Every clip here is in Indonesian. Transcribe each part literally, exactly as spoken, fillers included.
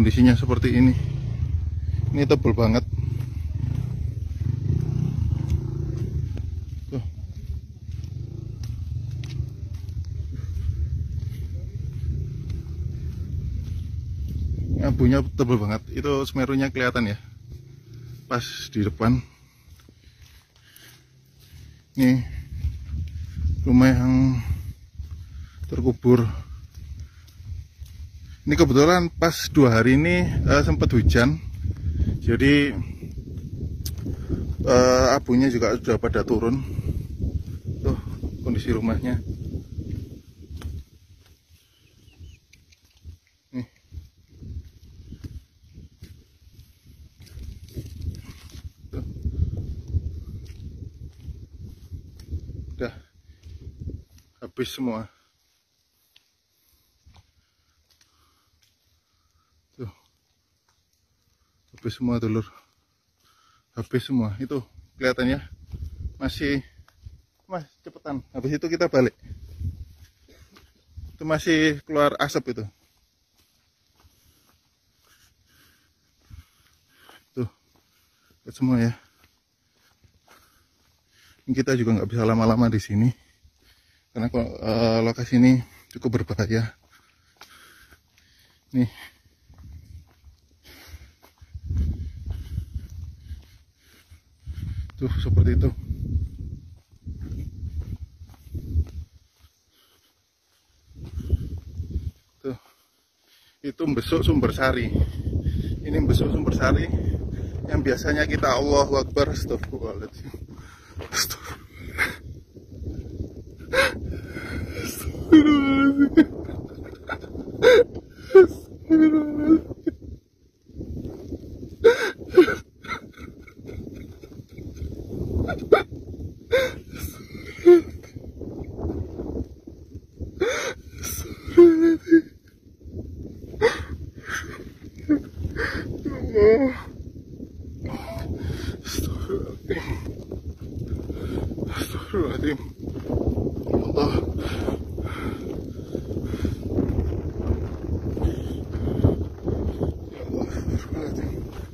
kondisinya seperti ini. Ini tebal banget. Tuh. Abunya tebal banget. Itu Semerunya kelihatan ya. Pas di depan. Ini rumah yang terkubur. Ini kebetulan pas dua hari ini uh, sempat hujan, jadi uh, abunya juga sudah pada turun. Tuh kondisi rumahnya. Nih. Tuh. Udah habis semua. Tuh. Habis semua dulur. Habis semua. Itu kelihatannya masih, mas cepetan. Habis itu kita balik. Itu masih keluar asap itu. Tuh. Lihat semua ya. Kita juga nggak bisa lama-lama di sini karena uh, lokasi ini cukup berbahaya. Nih, tuh seperti itu. Tuh, itu Mbesuk Sumbersari. Ini Mbesuk Sumbersari yang biasanya kita Allahu Akbar, astagfirullahaladzim. Astagfirullahaladzim. Ya Allah. Ya Allah, astagfirullahaladzim.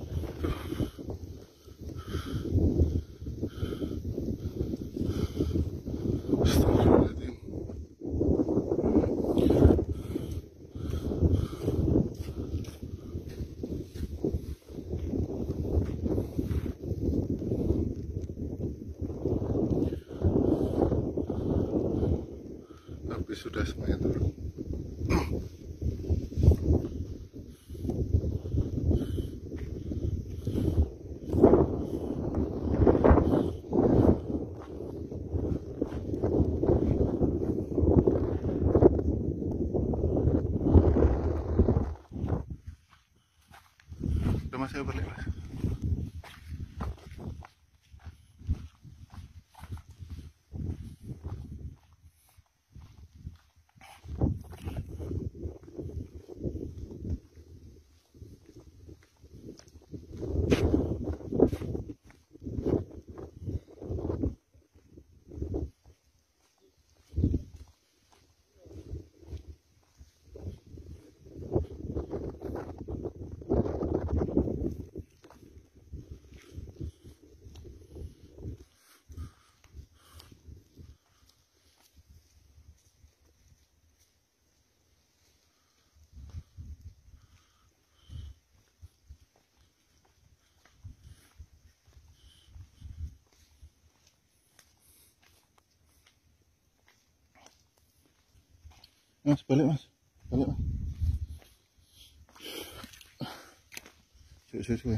Astagfirullahaladzim. Tapi sudah semuanya turun. Udah mas, saya balik mas. Mas, balik mas, balik mas. Sesuai.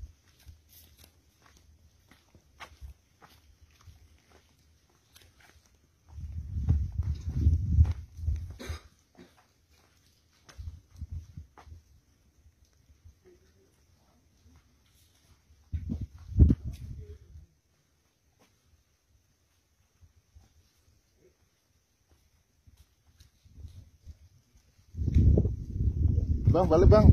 Bang, balik bang.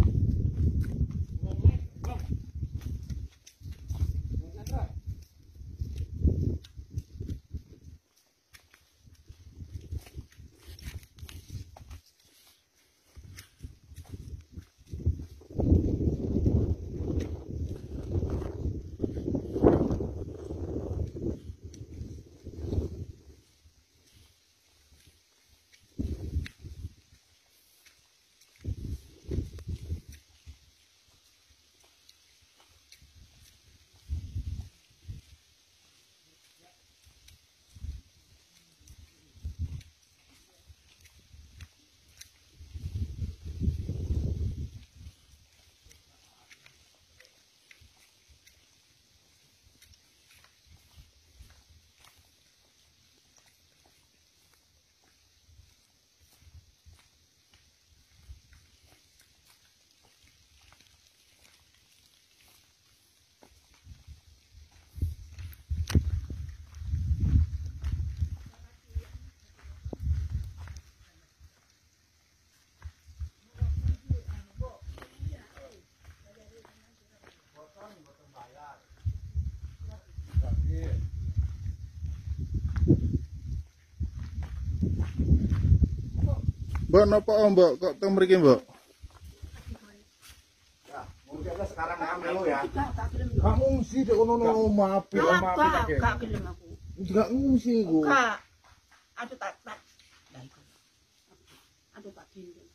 Mbak napa Mbak kok teng mriki Mbak? Mungkin sekarang nggak melu ya. Gak ngungsi dek ono ono omah api. Gak, gak gelem aku. Gak ngungsi ku. Gak. Aduh tak tak. Aduh tak gendong.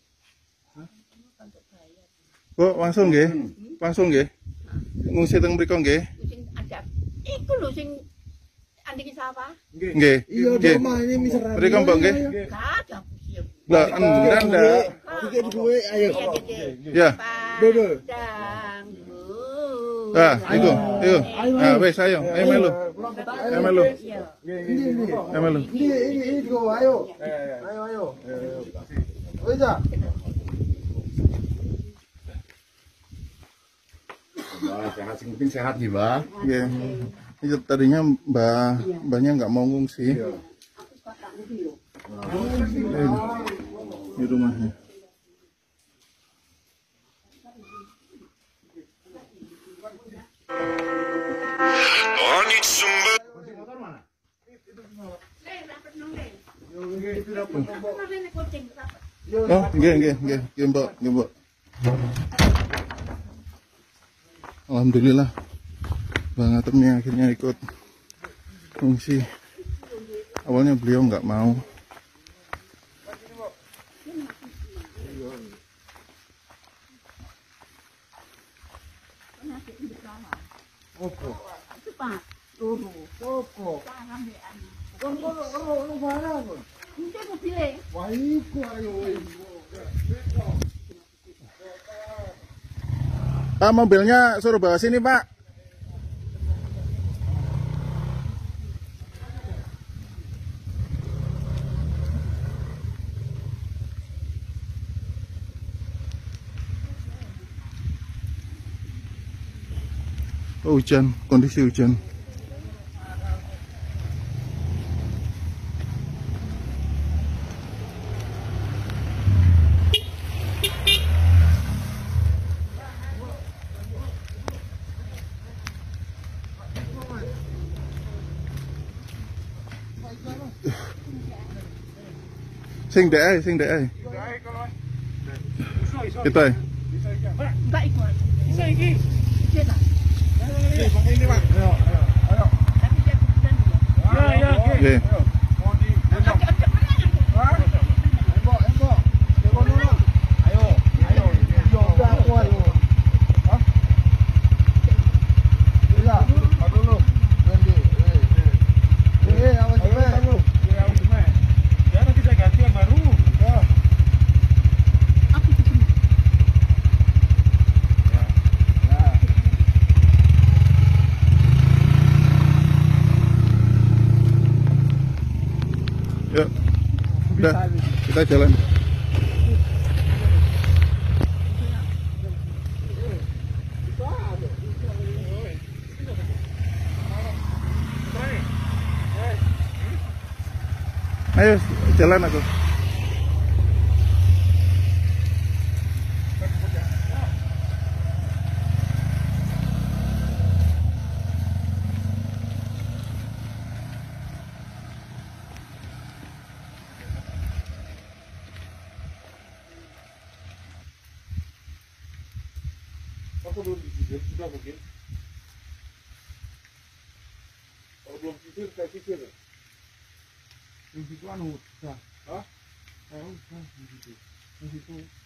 Mbak langsung nggih. Langsung nggih. Ngungsi teng mriko nggih. Sing ada. Iku lho sing andiki sawah. Nggih. Iya di Nggih. rumah ini miserable. Mriko Mbak nggih. Gak ada aku siap. Lah enggak ndak. Dikit duwe ayo. Ya. Dodo. Dang. Ah, iku. Iku. Ah wis ayo. Ayo melu. Ayo melu. Iya. Ini ini. Ayo melu. Ini ini ini go ayo. Ayo ayo. Wis ah. Wah, sehat sing penting sehat nih, Mbak. Nggih. Itu tadinya Mbak Mbaknya nggak mau ngungsi. Aku suka tak ngerti lho. Eh, Di rumahnya. Oh, nggih nggih nggih, nggih Mbak, nggih Mbak. Alhamdulillah Bang Atem nih akhirnya ikut fungsi. Awalnya beliau nggak mau. Cepat. Turu. Opo. Tangan di anu. Kon kon ono ono mana kon? Ini mobilnya. Wah iku ayo. Pak, mobilnya suruh bawa sini Pak. Oh, hujan, kondisi hujan. Sing dek ae, sing dek ae. Itu ae. Mbak ikut. Bisa iki. Bisa tak? Ini Pak. Ayo ayo. Tapi dia kebetulan dia. Ya ya. Nggih. Embok embok. Ayo ayo. Yo aku ayo. Hah? Iya, dulu. Ganti. Eh. Eh, awas cepet. Aku ketemu. Yuk. Udah, kita jalan. Ayo, jalan aku. Aku belum disisir, sudah mungkin. Kalau belum sisir, saya sisir. Di situ anu, udah. Hah? Saya udah di situ. Di situ